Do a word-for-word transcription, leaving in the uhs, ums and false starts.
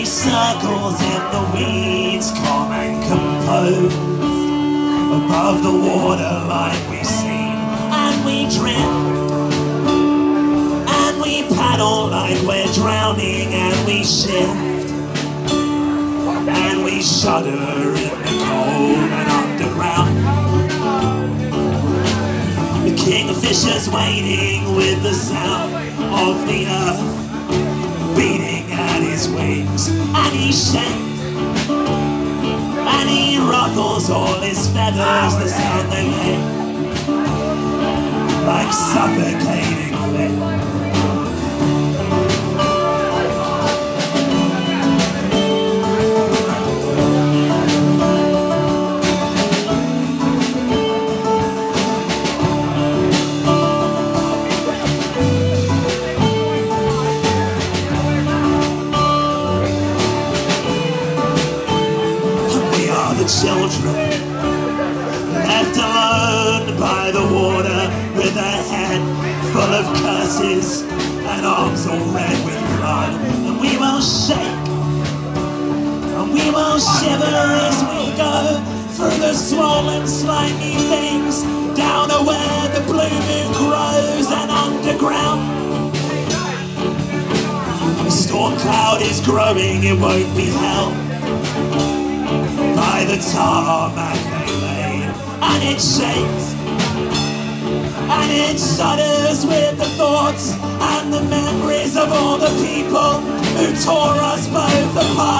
circles in the weeds, calm and composed. Above the waterline we sing and we drift, and we paddle like we're drowning, and we shift, and we shudder in the cold and underground. The kingfisher's waiting with the sound of the earth beating at his wings, and he shakes, and he ruffles all his feathers, the sound they make, like suffocating wind. Children left alone by the water, with a head full of curses and arms all red with blood. And we will shake and we will shiver as we go through the swollen slimy things, down to where the blue moon grows and underground. The storm cloud is growing, it won't be held by the tarmac they laid, and it shakes and it shudders with the thoughts and the memories of all the people who tore us both apart.